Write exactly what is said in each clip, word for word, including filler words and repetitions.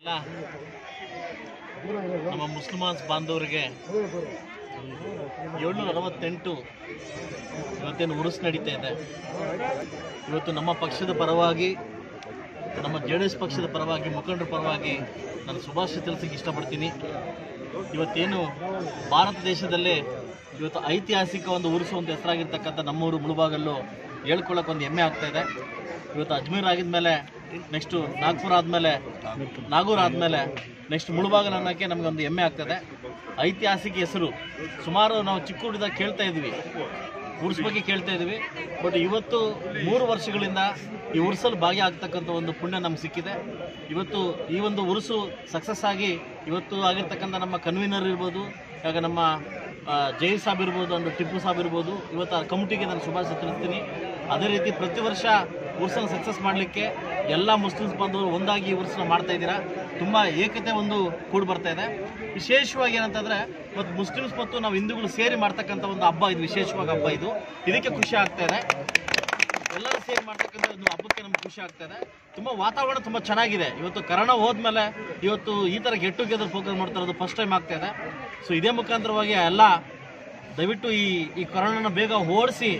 ನಮ್ಮ ಮುಸ್ಲಿಮಾನ್ಸ್ ಬಾಂಧವರಿಗೆ ಏಳ್ನೂರ ಅರವತ್ತೆಂಟು ಇವತ್ತೇನು ಉರುಸು ನಡೀತಾ ಇದೆ. ಇವತ್ತು ನಮ್ಮ ಪಕ್ಷದ ಪರವಾಗಿ, ನಮ್ಮ ಜೆ ಡಿ ಎಸ್ ಪಕ್ಷದ ಪರವಾಗಿ, ಮುಖಂಡರ ಪರವಾಗಿ ನಾನು ಶುಭಾಶಯ ತಿಳಿಸಕ್ಕೆ ಇಷ್ಟಪಡ್ತೀನಿ. ಇವತ್ತೇನು ಭಾರತ ದೇಶದಲ್ಲೇ ಇವತ್ತು ಐತಿಹಾಸಿಕ ಒಂದು ಉರುಸು ಅಂತ ಹೆಸರಾಗಿರ್ತಕ್ಕಂಥ ನಮ್ಮೂರು ಮುಳುಬಾಗಲ್ಲು ಹೇಳ್ಕೊಳ್ಳೋಕೆ ಒಂದು ಹೆಮ್ಮೆ ಆಗ್ತಾ ಇದೆ. ಇವತ್ತು ಅಜ್ಮೀರ್ ಆಗಿದ್ಮೇಲೆ ನೆಕ್ಸ್ಟು ನಾಗ್ಪುರ ಆದಮೇಲೆ ನಾಗೂರ್ ಆದಮೇಲೆ ನೆಕ್ಸ್ಟ್ ಮುಳುಬಾಗಲ್ ಅನ್ನೋಕ್ಕೆ ನಮಗೊಂದು ಹೆಮ್ಮೆ ಆಗ್ತದೆ. ಐತಿಹಾಸಿಕ ಹೆಸರು. ಸುಮಾರು ನಾವು ಚಿಕ್ಕ ಹುಡುಗದಾಗ ಕೇಳ್ತಾ ಇದ್ವಿ, ಉರ್ಸ್ ಬಗ್ಗೆ ಕೇಳ್ತಾ ಇದ್ವಿ. ಬಟ್ ಇವತ್ತು ಮೂರು ವರ್ಷಗಳಿಂದ ಈ ಉರ್ಸಲ್ಲಿ ಭಾಗಿಯಾಗ್ತಕ್ಕಂಥ ಒಂದು ಪುಣ್ಯ ನಮ್ಗೆ ಸಿಕ್ಕಿದೆ. ಇವತ್ತು ಈ ಒಂದು ಉರುಸು ಸಕ್ಸಸ್ ಆಗಿ ಇವತ್ತು ಆಗಿರ್ತಕ್ಕಂಥ ನಮ್ಮ ಕನ್ವೀನರ್ ಇರ್ಬೋದು, ಇವಾಗ ನಮ್ಮ ಜೈ ಸಾಬ್ ಇರ್ಬೋದು, ಒಂದು ಟಿಪ್ಪು ಸಾಬ್ ಇರ್ಬೋದು, ಇವತ್ತು ಆ ಕಮಿಟಿಗೆ ನಾನು ಶುಭಾಶಯ ತಿಳಿಸ್ತೀನಿ. ಅದೇ ರೀತಿ ಪ್ರತಿ ವರ್ಷ ಉರ್ಸನ್ನು ಸಕ್ಸಸ್ ಮಾಡಲಿಕ್ಕೆ ಎಲ್ಲ ಮುಸ್ಲಿಮ್ಸ್ ಬಾಂಧವರು ಒಂದಾಗಿ ಈ ಉರ್ಸನ್ನ ಮಾಡ್ತಾ ಇದ್ದೀರಾ. ತುಂಬ ಏಕತೆ ಒಂದು ಕೂಡಿ ಬರ್ತಾ ಇದೆ. ವಿಶೇಷವಾಗಿ ಏನಂತಂದರೆ ಮತ್ತು ಮುಸ್ಲಿಮ್ಸ್ ಮತ್ತು ನಾವು ಹಿಂದೂಗಳು ಸೇರಿ ಮಾಡ್ತಕ್ಕಂಥ ಒಂದು ಹಬ್ಬ ಇದು, ವಿಶೇಷವಾಗಿ ಹಬ್ಬ ಇದು. ಇದಕ್ಕೆ ಖುಷಿ ಆಗ್ತಾ ಇದೆ. ಎಲ್ಲರೂ ಸೇರಿ ಮಾಡ್ತಕ್ಕಂಥ ಒಂದು ಹಬ್ಬಕ್ಕೆ ನಮ್ಗೆ ಖುಷಿ ಆಗ್ತಾ ಇದೆ. ತುಂಬ ವಾತಾವರಣ ತುಂಬ ಚೆನ್ನಾಗಿದೆ. ಇವತ್ತು ಕರೋನಾ ಹೋದ್ಮೇಲೆ ಇವತ್ತು ಈ ಥರ ಗೆಟ್ ಟುಗೆದರ್ ಪ್ರೋಗ್ರಾಮ್ ಮಾಡ್ತಾ ಇರೋದು ಫಸ್ಟ್ ಟೈಮ್ ಆಗ್ತಾ ಇದೆ. ಸೊ ಇದೇ ಮುಖಾಂತರವಾಗಿ ಎಲ್ಲ ದಯವಿಟ್ಟು ಈ ಈ ಕರೋನಾನ ಬೇಗ ಓಡಿಸಿ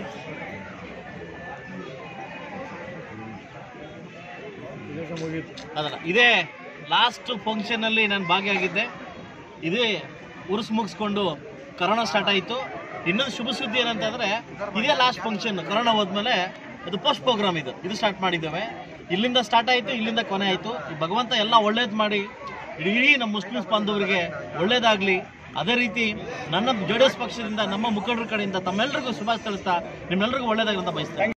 ಅದಲ್ಲ ಇದೇ ಲಾಸ್ಟ್ ಫಂಕ್ಷನಲ್ಲಿ ನಾನು ಭಾಗಿಯಾಗಿದ್ದೆ. ಇದೇ ಉರುಸು ಮುಗಿಸ್ಕೊಂಡು ಕರೋನಾ ಸ್ಟಾರ್ಟ್ ಆಯಿತು. ಇನ್ನೊಂದು ಶುಭ ಸುದ್ದಿ ಏನಂತಂದರೆ ಇದೇ ಲಾಸ್ಟ್ ಫಂಕ್ಷನ್. ಕರೋನಾ ಹೋದ್ಮೇಲೆ ಅದು ಪೋಸ್ಟ್ ಪ್ರೋಗ್ರಾಮ್ ಇದು ಇದು ಸ್ಟಾರ್ಟ್ ಮಾಡಿದ್ದೇವೆ. ಇಲ್ಲಿಂದ ಸ್ಟಾರ್ಟ್ ಆಯಿತು, ಇಲ್ಲಿಂದ ಕೊನೆ ಆಯಿತು. ಈ ಭಗವಂತ ಎಲ್ಲ ಒಳ್ಳೇದು ಮಾಡಿ ಇಡೀ ನಮ್ಮ ಮುಸ್ಲಿಮ್ಸ್ ಬಾಂಧವರಿಗೆ ಒಳ್ಳೇದಾಗಲಿ. ಅದೇ ರೀತಿ ನನ್ನ ಜೆ ಡಿ ಎಸ್ ಪಕ್ಷದಿಂದ, ನಮ್ಮ ಮುಖಂಡರ ಕಡೆಯಿಂದ ತಮ್ಮೆಲ್ಲರಿಗೂ ಶುಭಾಶಯ ತಿಳಿಸ್ತಾ ನಿಮ್ಮೆಲ್ಲರಿಗೂ ಒಳ್ಳೇದಾಗಲಿ ಅಂತ ಬಯಸ್ತಾರೆ.